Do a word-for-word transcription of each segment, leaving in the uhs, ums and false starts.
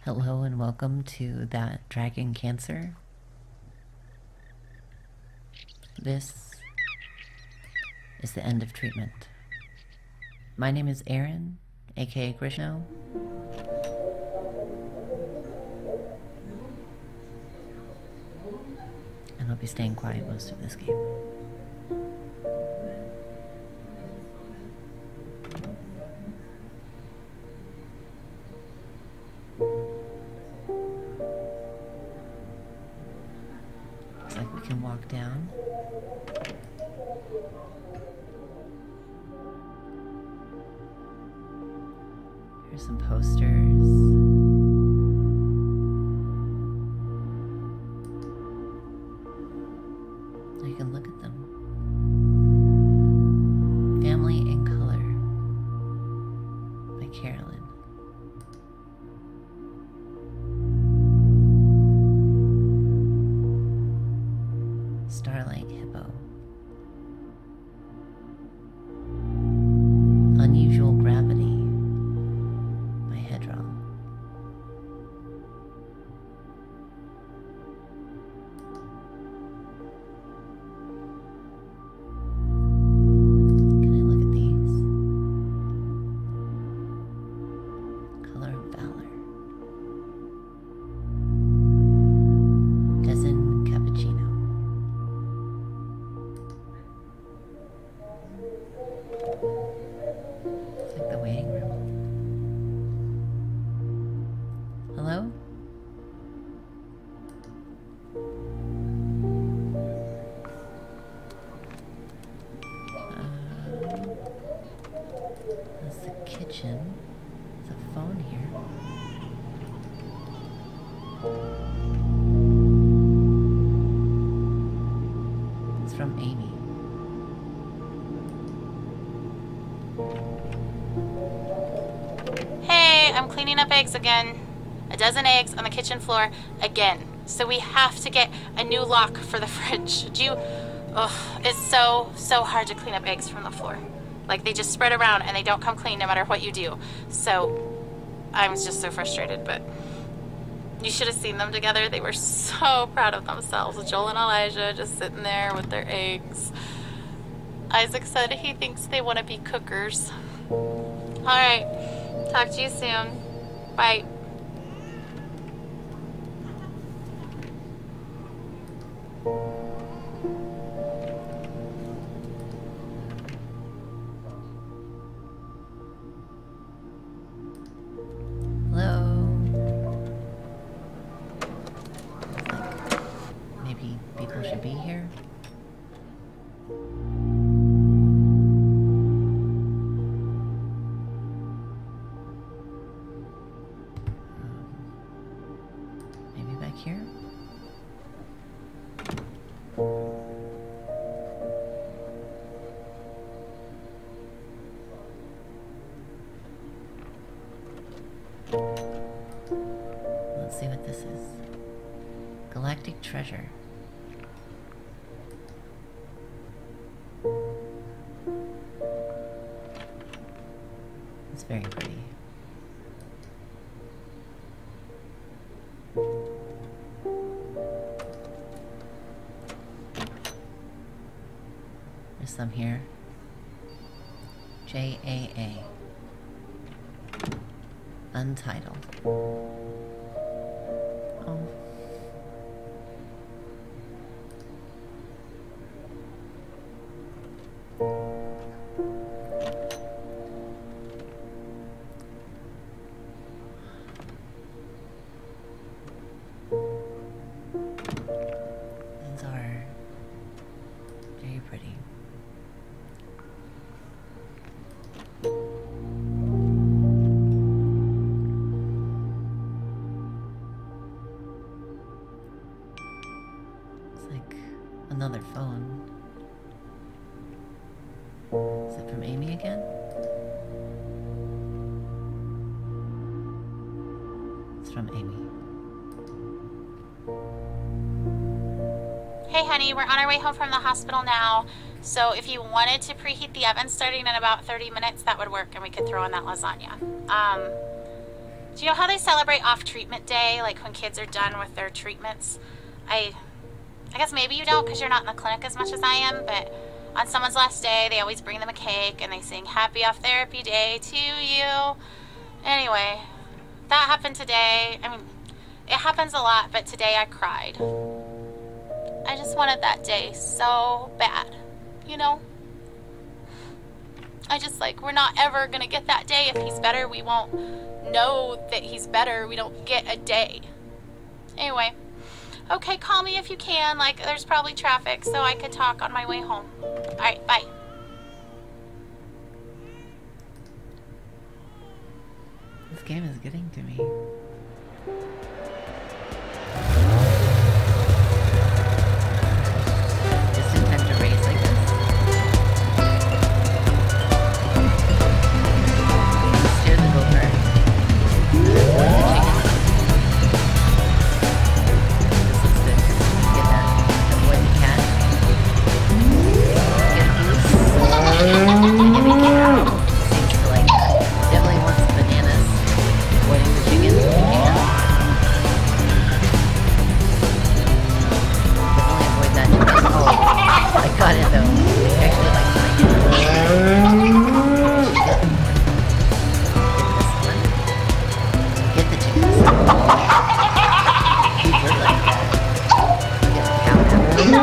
Hello and welcome to That Dragon Cancer. This is the end of treatment. My name is Aaron, aka Grishno. And I'll be staying quiet most of this game. Looks like we can walk down. Here's some posters. You can look at them. Family in Color by Carolyn. Starlight Hippo. Unusual Gravity by Hedron. Can I look at these? Color of Valor. Dozen Cappuccino. It's like the waiting room. Hello? Uh, that's the kitchen. There's a phone here. It's from Amy. Hey, I'm cleaning up eggs again. A dozen eggs on the kitchen floor again. So we have to get a new lock for the fridge. Do you... Oh, it's so, so hard to clean up eggs from the floor. Like, they just spread around and they don't come clean no matter what you do. So, I'm just so frustrated, but... You should have seen them together. They were so proud of themselves. Joel and Elijah just sitting there with their eggs. Isaac said he thinks they want to be cookers. Alright, talk to you soon. Bye. Hello? Looks like maybe people should be here. Um, maybe back here? Let's see what this is. Galactic Treasure. It's very pretty. There's some here. J A A. Untitled. Oh. These are very pretty. It's like another phone. Is it from Amy again? It's from Amy. Hey honey, we're on our way home from the hospital now. So if you wanted to preheat the oven starting in about thirty minutes, that would work and we could throw in that lasagna. Um, Do you know how they celebrate off treatment day, like when kids are done with their treatments? I, I guess maybe you don't because you're not in the clinic as much as I am, but on someone's last day, they always bring them a cake and they sing happy off therapy day to you. Anyway, that happened today. I mean, it happens a lot, but today I cried. I just wanted that day so bad, you know? I just like, we're not ever gonna get that day. If he's better, we won't know that he's better. We don't get a day. Anyway, okay, call me if you can. Like, there's probably traffic, so I could talk on my way home. All right, bye. This game is getting to me. Just in time to race, I guess. Steer the go-kart. Avoid the chicken. This looks good. Get that. Avoid the cat. Get a goose. Give me cat. Seems to like that. Definitely wants bananas. Avoiding the chicken. Yeah. Definitely avoid that chicken. Oh, I got it though. I actually like my cat. Get this one. Get the chicken. You would like that. Get the cow now. Chicken.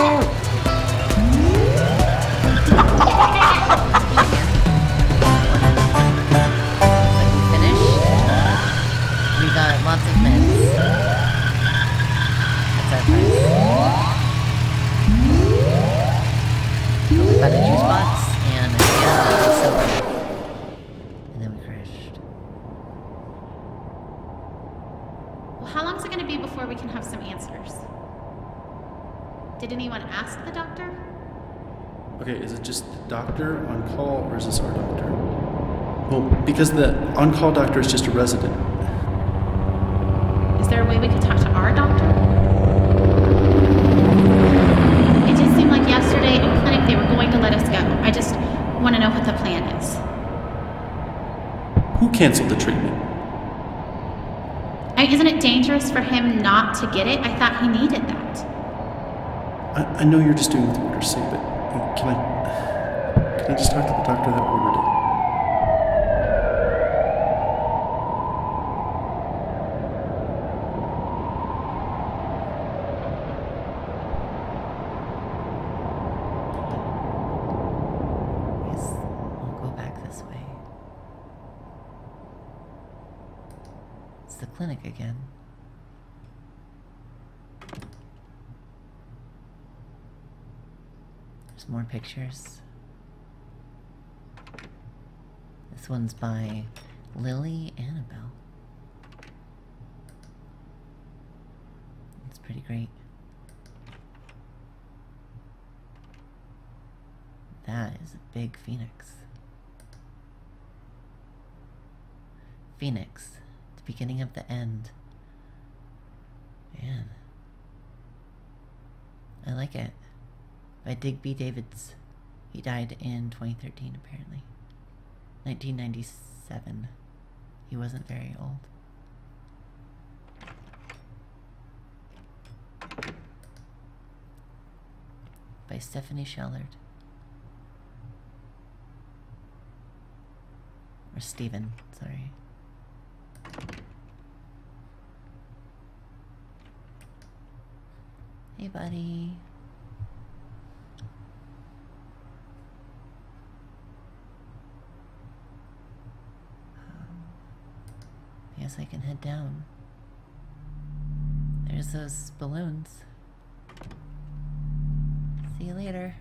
Like we finished. We got lots of mints. That's our price. So we got a juice box and a can of soda. And then we crashed. Well, how long is it going to be before we can have some answers? Did anyone ask the doctor? Okay, is it just the doctor on call or is this our doctor? Well, because the on-call doctor is just a resident. Is there a way we could talk to our doctor? It just seemed like yesterday in clinic they were going to let us go. I just want to know what the plan is. Who canceled the treatment? I, isn't it dangerous for him not to get it? I thought he needed that. I, I know you're just doing what the orders say, but can I can I just talk to the doctor that ordered it? Yes, we'll go back this way. It's the clinic again. There's more pictures. This one's by Lily Annabelle. It's pretty great. That is a big phoenix. Phoenix, the beginning of the end. Man. I like it. By Digby Davids. He died in twenty thirteen, apparently. nineteen ninety-seven. He wasn't very old. By Stephanie Shellard. Or Stephen, sorry. Hey, buddy. Guess I can head down. There's those balloons. See you later.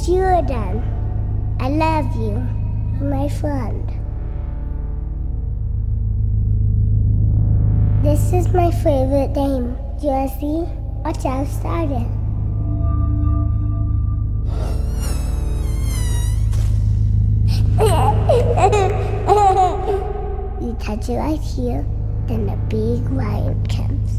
Jordan. I love you, my friend. This is my favorite game. Do you want to see? Watch how it started. You touch it right here, then the big lion comes.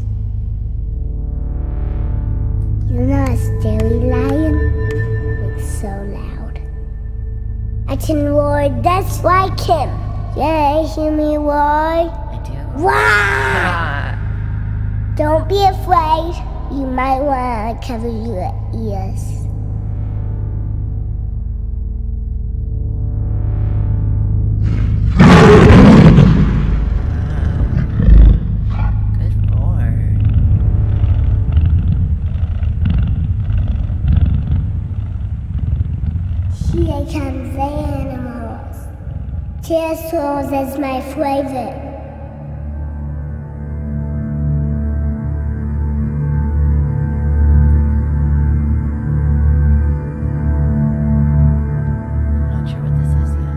You know a scary lion? It's so loud. I can roar just like him. Yeah, hear me roar? I do. Roar! Ah. Don't be afraid. You might want to cover your ears. Good lord. Here comes the animals. Pterosaurs is my favorite. I'm not sure what this is yet.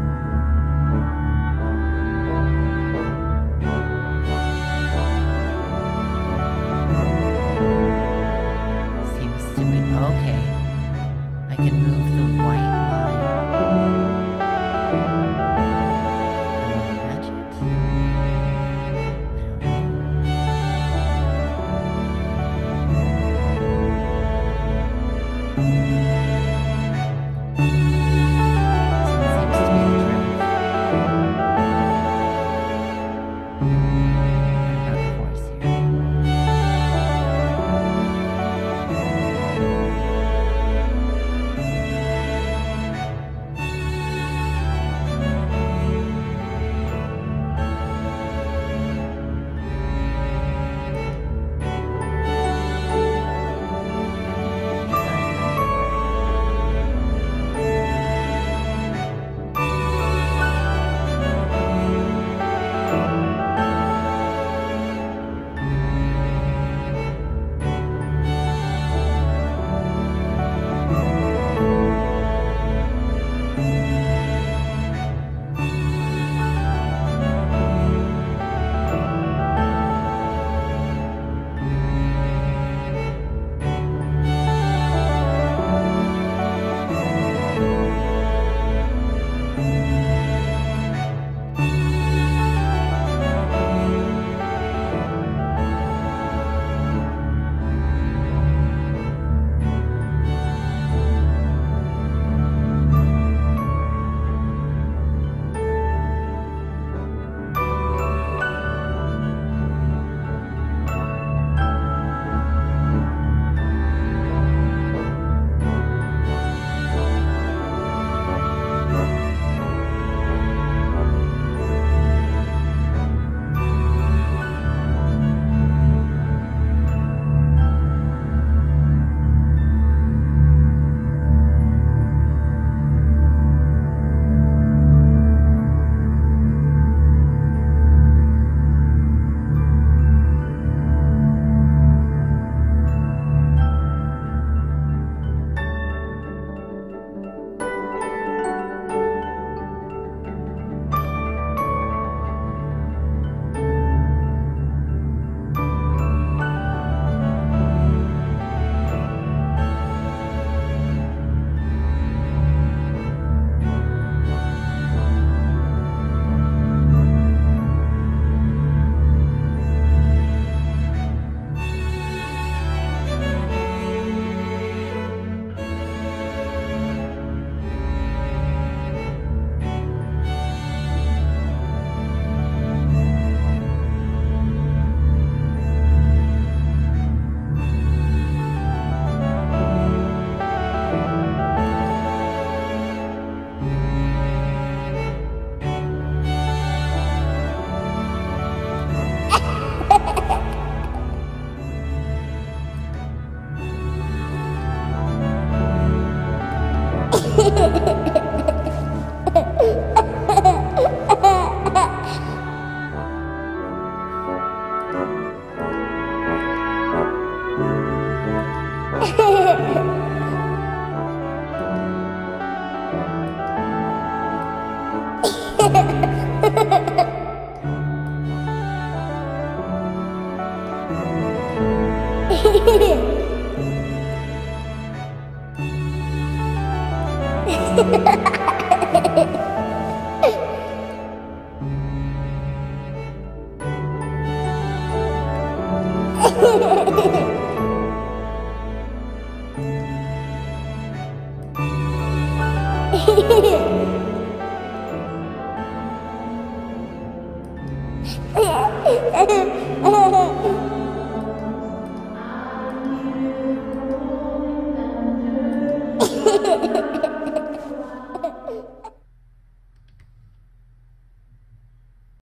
Seems to be okay. I can move the white line. Hatchet.